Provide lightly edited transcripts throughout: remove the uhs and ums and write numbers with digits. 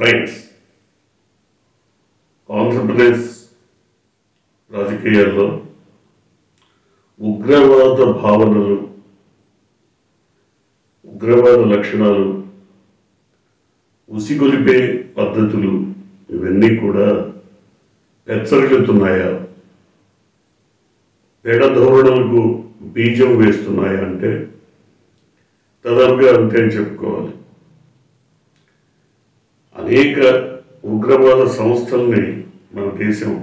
Friends, Andhra Pradesh రాజకీయాల్లో ఉగ్రవాద భావనలు, ఉగ్రవాద లక్షణాలు, ఉసిగొలిపే పద్ధతులు ఇవన్నీ కూడా పెచ్చరిల్లుతున్నాయా, పెడధోరణులకు బీజం వేస్తున్నాయా అంటే దాదాపుగా అంతే అని చెప్పుకోవాలి. అనేక ఉగ్రవాద సంస్థల్ని మన దేశం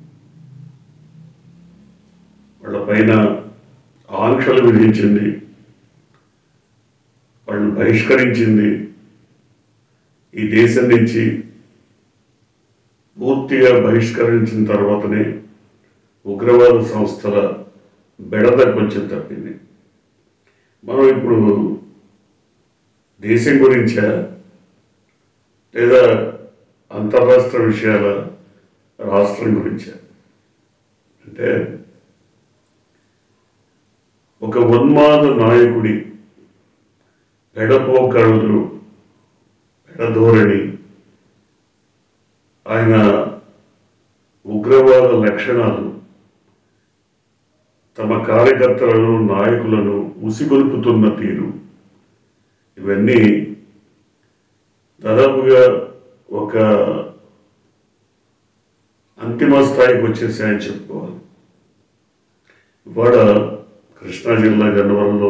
వాళ్ళ పైన ఆంక్షలు విధించింది, వాళ్ళని బహిష్కరించింది. ఈ దేశం నుంచి పూర్తిగా బహిష్కరించిన తర్వాతనే ఉగ్రవాద సంస్థల బెడద కొంచెం తప్పింది. మనం ఇప్పుడు దేశం గురించా లేదా అంతర్రాష్ట్ర విషయాల రాష్ట్రం గురించా అంటే ఒక ఉన్మాద నాయకుడి పెడపోకడలు, పెడధోరణి, ఆయన ఉగ్రవాద లక్షణాలు తమ కార్యకర్తలను, నాయకులను ఉసిగొల్పుతున్న తీరు, ఇవన్నీ దాదాపుగా ఒక అంతిమ స్థాయికి వచ్చేసాయని చెప్పుకోవాలి. ఇవాళ కృష్ణా జిల్లా గన్నవరంలో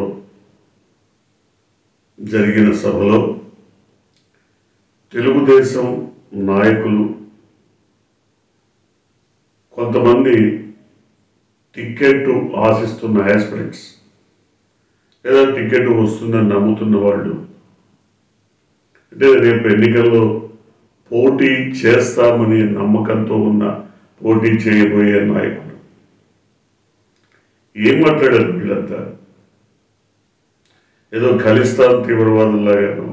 జరిగిన సభలో తెలుగుదేశం నాయకులు కొంతమంది టికెట్ ఆశిస్తున్న యాస్పిరెంట్స్ లేదా టికెట్ వస్తుందని నమ్ముతున్న వాళ్ళు, అంటే రేపు ఎన్నికల్లో పోటీ చేస్తామని నమ్మకంతో ఉన్న పోటీ చేయబోయే నాయకులు ఏం మాట్లాడారు వీళ్ళంతా? ఏదో ఖలిస్తాన్ తీవ్రవాదులాగాను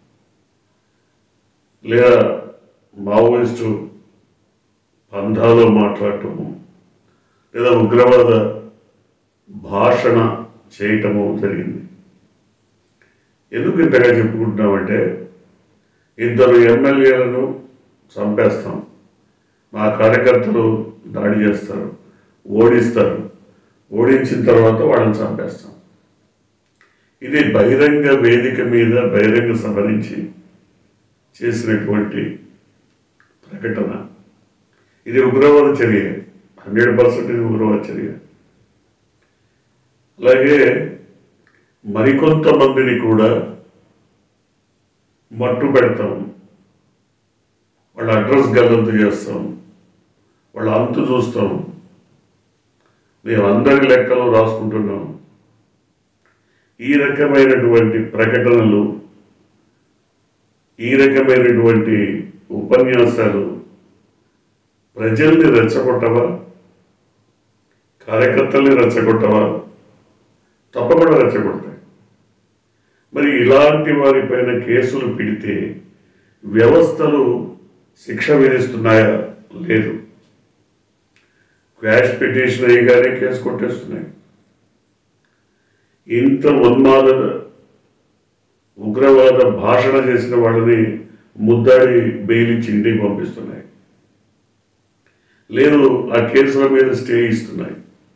లేదా మావోయిస్టు పంథాలో మాట్లాడటము లేదా ఉగ్రవాద భాషణ చేయటము జరిగింది. ఎందుకు ఇంతగా చెప్పుకుంటున్నామంటే, ఇద్దరు ఎమ్మెల్యేలను చంపేస్తాం, మా కార్యకర్తలు దాడి చేస్తారు, ఓడిస్తారు, ఓడించిన తర్వాత వాళ్ళని చంపేస్తాం. ఇది బహిరంగ వేదిక మీద బహిరంగ సభ నుంచి చేసినటువంటి ప్రకటన. ఇది ఉగ్రవాద చర్య, 100% ఉగ్రవాద చర్య. అలాగే మరికొంతమందిని కూడా మట్టు పెడతాం, వాళ్ళ అడ్రస్ గల్లంతు చేస్తాం, వాళ్ళ అంతు చూస్తాం, మేము అందరి లెక్కలు రాసుకుంటున్నాం. ఈ రకమైనటువంటి ప్రకటనలు, ఈ రకమైనటువంటి ఉపన్యాసాలు ప్రజల్ని రెచ్చగొట్టవా? కార్యకర్తల్ని రెచ్చగొట్టవా? తప్పకుండా రెచ్చగొడతాయి. మరి ఇలాంటి వారిపైన కేసులు పెడితే వ్యవస్థలు శిక్ష విధిస్తున్నాయా? లేదు. క్వాష్ పిటిషన్ అయ్యగానే కేసు కొట్టేస్తున్నాయి. ఇంత ఉన్మాద ఉగ్రవాద భాషణ చేసిన వాళ్ళని ముద్దాడి బెయిల్ ఇచ్చి ఇంటికి పంపిస్తున్నాయి. లేదు, ఆ కేసుల మీద స్టే ఇస్తున్నాయి.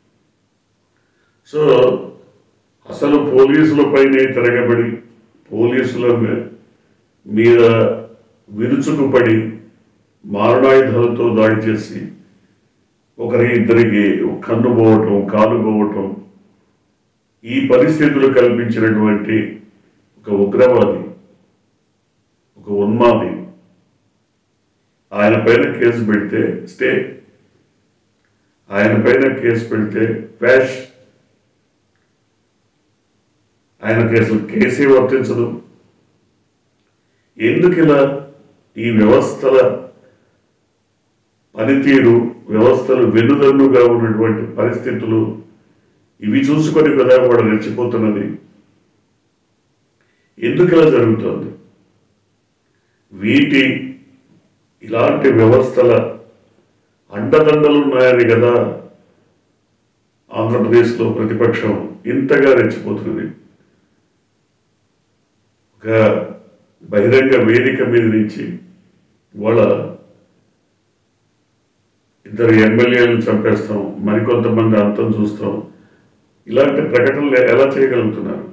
సో అసలు పోలీసులపైనే తిరగబడి, పోలీసుల మీద విరుచుకుపడి మారణాయుధాలతో దాడి చేసి ఒకరి ఇద్దరికి కన్ను పోవటం, కాలు పోవటం, ఈ పరిస్థితులు కల్పించినటువంటి ఒక ఉగ్రవాది, ఒక ఉన్మాది, ఆయన పైన కేసు పెడితే స్టే, ఆయన పైన కేసు పెడితే క్వాష్, ఆయన కేసే వర్తించదు. ఎందుకు ఇలా? ఈ వ్యవస్థల పనితీరు, వ్యవస్థలు వెన్నుదన్నుగా ఉన్నటువంటి పరిస్థితులు ఇవి చూసుకొని కదా వాడు రెచ్చిపోతున్నది. ఎందుకు ఇలా జరుగుతుంది? ఇలాంటి వ్యవస్థల అండదండలు ఉన్నాయని కదా ఆంధ్రప్రదేశ్లో ప్రతిపక్షం ఇంతగా రెచ్చిపోతున్నది. ఒక బహిరంగ వేదిక మీద నుంచి వాళ్ళ ఇద్దరు ఎమ్మెల్యేలను చంపేస్తాం, మరికొంతమంది అంతం చూస్తాం, ఇలాంటి ప్రకటనలు ఎలా చేయగలుగుతున్నారు?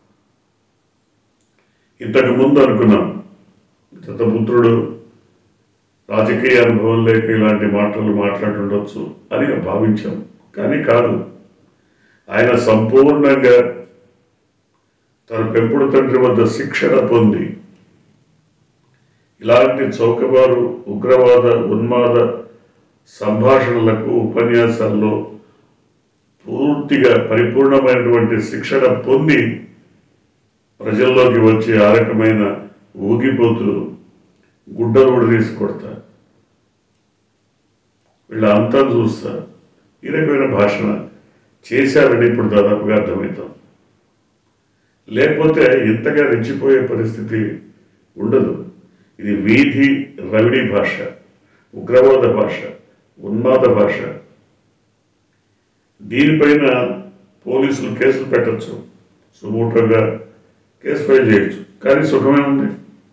ఇంతకు ముందు అనుకున్నాం దత్తపుత్రుడు రాజకీయ అనుభవం లేక ఇలాంటి మాటలు మాట్లాడుండొచ్చు అని భావించాం. కానీ కాదు, ఆయన సంపూర్ణంగా తన పెంపుడు తండ్రి వద్ద శిక్షణ పొంది ఇలాంటి చౌకబారు ఉగ్రవాద ఉన్మాద సంభాషణలకు ఉపన్యాసాల్లో పూర్తిగా పరిపూర్ణమైనటువంటి శిక్షణ పొంది ప్రజల్లోకి వచ్చి ఆ రకమైన ఊగిపోతులు గుడ్డలోడు తీసి కొడతారు, వీళ్ళ అంతా చూస్తారు. ఈ రకమైన భాషణ చేశారని ఇప్పుడు దాదాపుగా అర్థమవుతాం. లేకపోతే ఇంతగా రెచ్చిపోయే పరిస్థితి ఉండదు. ఇది వీధి రవిడి భాష, ఉగ్రవాద భాష, ఉన్మాద భాష. దీనిపైన పోలీసులు కేసులు పెట్టచ్చు, సుమోటోగా కేసు ఫైల్ చేయొచ్చు. కానీ సుఖమే ఉంది,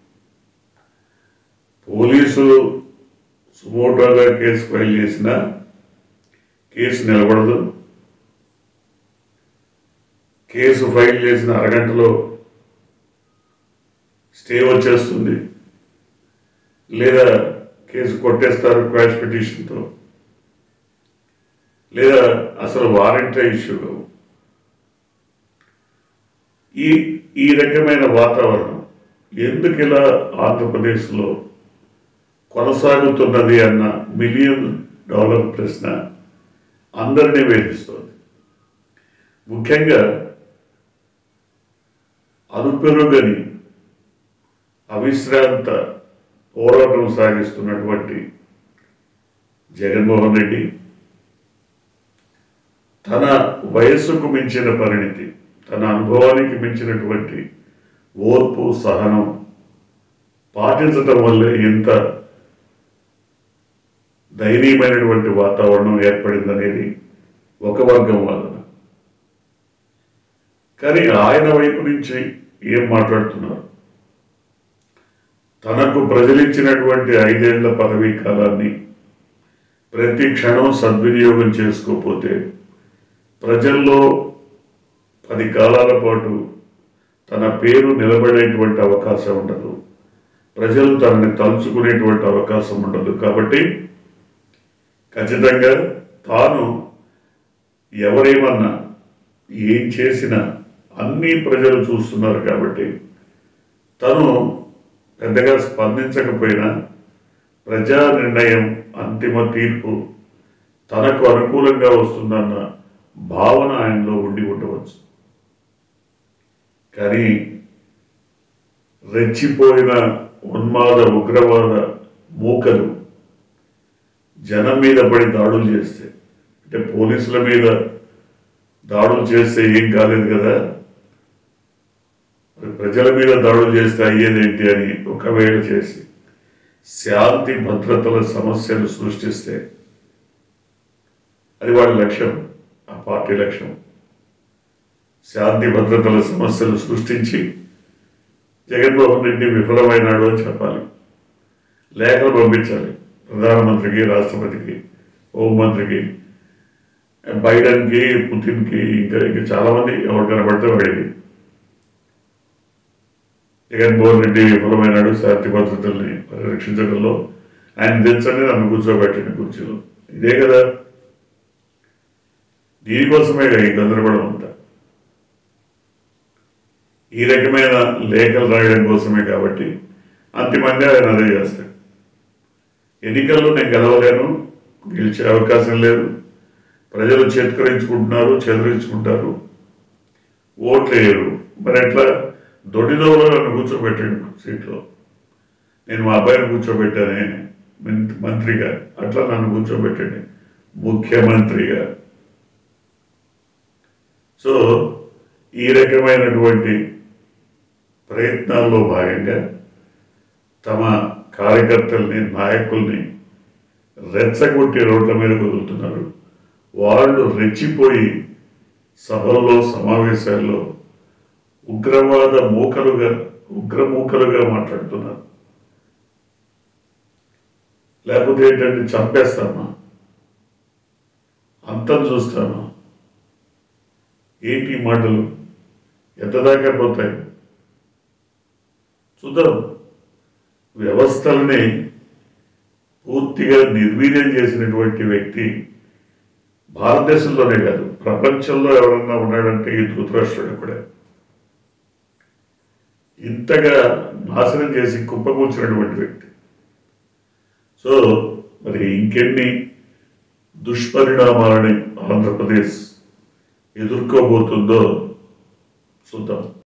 పోలీసులు సుమోటోగా కేసు ఫైల్ చేసినా కేసు నిలబడదు. కేసు ఫైల్ చేసిన అరగంటలో స్టే వచ్చేస్తుంది, లేదా కేసు కొట్టేస్తారు క్వాష్ పిటిషన్తో, లేదా అసలు వారెంటే ఇష్యూ కావు. ఈ రకమైన వాతావరణం ఎందుకు ఇలా ఆంధ్రప్రదేశ్లో కొనసాగుతున్నది అన్న $1 మిలియన్ ప్రశ్న అందరినీ వేధిస్తోంది. ముఖ్యంగా అలుపెరుగని అవిశ్రాంత పోరాటం సాగిస్తున్నటువంటి జగన్మోహన్ రెడ్డి తన వయస్సుకు మించిన పరిణితి, తన అనుభవానికి మించినటువంటి ఓర్పు సహనం పాటించటం వల్లే ఇంత దయనీయమైనటువంటి వాతావరణం ఏర్పడిందనేది ఒక వర్గం వాదన. కానీ ఆయన వైపు నుంచి ఏం మాట్లాడుతున్నారు? తనకు ప్రజలిచ్చినటువంటి 5 ఏళ్ల పదవీ కాలాన్ని ప్రతి క్షణం సద్వినియోగం చేసుకోకపోతే ప్రజల్లో 10 కాలాల పాటు తన పేరు నిలబడేటువంటి అవకాశం ఉండదు, ప్రజలు తనని తలుచుకునేటువంటి అవకాశం ఉండదు. కాబట్టి ఖచ్చితంగా తాను ఎవరేమన్నా ఏం చేసినా అన్నీ ప్రజలు చూస్తున్నారు. కాబట్టి తను పెద్దగా స్పందించకపోయినా ప్రజా నిర్ణయం అంతిమ తీర్పు తనకు అనుకూలంగా వస్తుందన్న భావన ఆయనలో ఉండి ఉండవచ్చు. కానీ రెచ్చిపోయిన ఉన్మాద ఉగ్రవాద మూకలు జనం మీద పడి దాడులు చేస్తే, అంటే పోలీసుల మీద దాడులు చేస్తే ఏం కాలేదు కదా, ప్రజల మీద దాడులు చేస్తే అయ్యేదేంటి అని ఒకవేళ చేసి శాంతి భద్రతల సమస్యలు సృష్టిస్తే అది వాడి లక్ష్యం, ఆ పార్టీ లక్ష్యం. శాంతి భద్రతల సమస్యలు సృష్టించి జగన్మోహన్ రెడ్డి విఫలమైనాడు అని చెప్పాలి, లేఖలు పంపించాలి ప్రధానమంత్రికి, రాష్ట్రపతికి, హోంమంత్రికి, బైడెన్కి, పుతిన్కి, ఇంకా చాలామంది ఎవరు కనబడితే వాడికి జగన్మోహన్ రెడ్డి విఫలమైనాడు శాంతి భద్రతల్ని పరిరక్షించడంలో, ఆయన తెచ్చండి నన్ను కూర్చోబెట్టండి కుర్చీలో. ఇదే కదా, దీనికోసమే ఈ గందరగోళం అంతా. ఈ రకమైన లేఖలు రాయడం కోసమే. కాబట్టి అంతిమంగా ఆయన అదే చేస్తాడు. ఎన్నికల్లో నేను గెలవలేను, గెలిచే అవకాశం లేదు, ప్రజలు చేత్కరించుకుంటున్నారు, చెదరించుకుంటారు, ఓట్లు వేయరు. మరి ఎట్లా? దొడ్డిదోవలో నన్ను కూర్చోబెట్టండి సీట్లో, నేను మా అబ్బాయిని కూర్చోబెట్టానే మంత్రిగా, అట్లా నన్ను కూర్చోబెట్టండి ముఖ్యమంత్రిగా. సో ఈ రకమైనటువంటి ప్రయత్నాల్లో భాగంగా తమ కార్యకర్తల్ని, నాయకుల్ని రెచ్చగొట్టి రోడ్ల మీద వదులుతున్నారు. వాళ్ళు రెచ్చిపోయి సభల్లో, సమావేశాల్లో ఉగ్రమూకలుగా మాట్లాడుతున్నారు. లేకపోతే ఏంటంటే చంపేస్తామా, అంతం చూస్తామా? ఏంటి మాటలు ఎంత దాకా పోతాయి చూద్దాం. వ్యవస్థలని పూర్తిగా నిర్వీర్యం చేసినటువంటి వ్యక్తి భారతదేశంలోనే కాదు ప్రపంచంలో ఎవరన్నా ఉన్నాడంటే ఈ ధృతరాష్ట్రుడు కూడా. ఇంతగా నాశనం చేసి కుప్పకూర్చినటువంటి వ్యక్తి. సో మరి ఇంకెన్ని దుష్పరిణామాలని ఆంధ్రప్రదేశ్ ఎదుర్కోబోతుందో చూద్దాం.